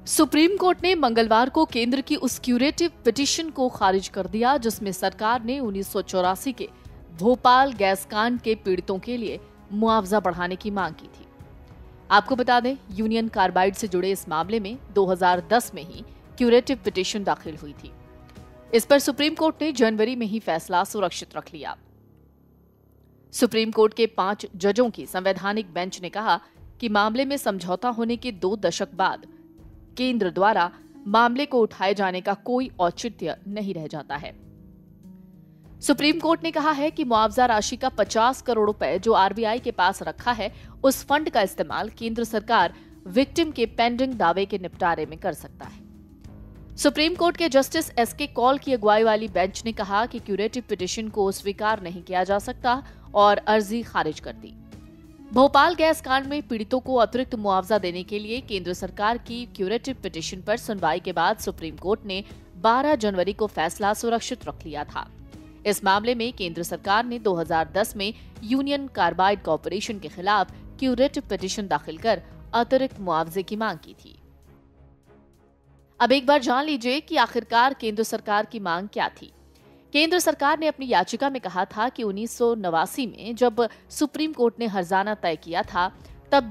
Supreme court ने मंगलवार को केंद्र की उस क्यूरेटिव पिटीशन को खारिज कर दिया जिसमें सरकार ने 1984 के भोपाल गैस कांड के पीड़ितों के लिए मुआवजा बढ़ाने की मांग की थी। आपको बता दें, यूनियन कार्बाइड से जुड़े इस मामले में 2010 में ही क्यूरेटिव पिटीशन दाखिल हुई थी। इस पर सुप्रीम कोर्ट ने जनवरी में ही फैसला सुरक्षित रख लिया। सुप्रीम कोर्ट के 5 जजों की संवैधानिक बेंच ने कहा कि मामले में समझौता होने के 2 दशक बाद केंद्र द्वारा मामले को उठाए जाने का कोई औचित्य नहीं रह जाता है। सुप्रीम कोर्ट ने कहा है कि मुआवजा राशि का 50 करोड़ रुपए जो आरबीआई के पास रखा है, उस फंड का इस्तेमाल केंद्र सरकार विक्टिम के पेंडिंग दावे के निपटारे में कर सकता है। सुप्रीम कोर्ट के जस्टिस एसके कौल की अगुवाई वाली बेंच ने कहा कि क्यूरेटिव पिटीशन को स्वीकार नहीं किया जा सकता और अर्जी खारिज कर दी। भोपाल गैस कांड में पीड़ितों को अतिरिक्त मुआवजा देने के लिए केंद्र सरकार की क्यूरेटिव पिटीशन पर सुनवाई के बाद सुप्रीम कोर्ट ने 12 जनवरी को फैसला सुरक्षित रख लिया था। इस मामले में केंद्र सरकार ने 2010 में यूनियन कार्बाइड कॉर्पोरेशन के खिलाफ क्यूरेटिव पिटीशन दाखिल कर अतिरिक्त मुआवजे की मांग की थी। अब एक बार जान लीजिए कि आखिरकार केंद्र सरकार की मांग क्या थी। केंद्र सरकार ने अपनी याचिका में कहा था कि 1989 में जब सुप्रीम कोर्ट ने हर्जाना तय किया था, तब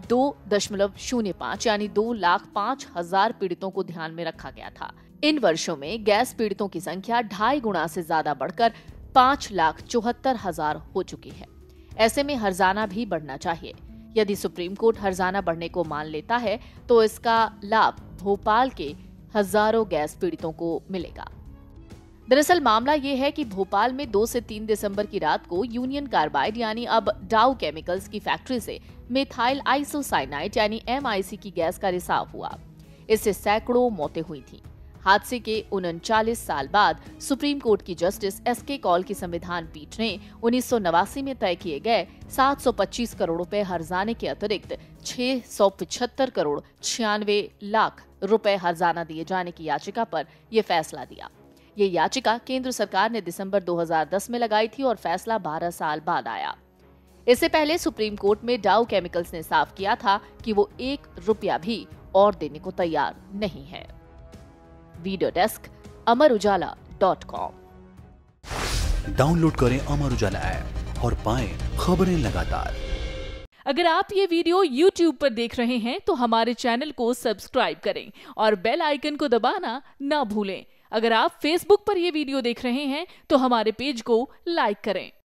2.05 यानी 2,05,000 पीड़ितों को ध्यान में रखा गया था। इन वर्षों में गैस पीड़ितों की संख्या 2.5 गुना से ज्यादा बढ़कर 5,74,000 हो चुकी है। ऐसे में हर्जाना भी बढ़ना चाहिए। यदि सुप्रीम कोर्ट हर्जाना बढ़ने को मान लेता है तो इसका लाभ भोपाल के हजारों गैस पीड़ितों को मिलेगा। दरअसल मामला ये है कि भोपाल में 2 से 3 दिसंबर की रात को यूनियन कार्बाइड यानी अब डाउ केमिकल्स की फैक्ट्री से मेथाइल आइसोसाइनाइड यानी MIC की गैस का रिसाव हुआ। इससे सैकड़ों मौतें हुई थी। हादसे के 39 साल बाद सुप्रीम कोर्ट की जस्टिस एसके कौल की संविधान पीठ ने 1989 में तय किए गए 725 करोड़ रुपए हर्जाने के अतिरिक्त 675 करोड़ 96 लाख रुपए हर्जाना दिए जाने की याचिका पर यह फैसला दिया। ये याचिका केंद्र सरकार ने दिसंबर 2010 में लगाई थी और फैसला 12 साल बाद आया। इससे पहले सुप्रीम कोर्ट में डाउ केमिकल्स ने साफ किया था कि वो 1 रुपया भी और देने को तैयार नहीं है। Video desk amarujala.com। डाउनलोड करें अमर उजाला ऐप और पाएं खबरें लगातार। अगर आप ये वीडियो YouTube पर देख रहे हैं तो हमारे चैनल को सब्सक्राइब करें और बेल आइकन को दबाना ना भूलें। अगर आप Facebook पर यह वीडियो देख रहे हैं तो हमारे पेज को लाइक करें।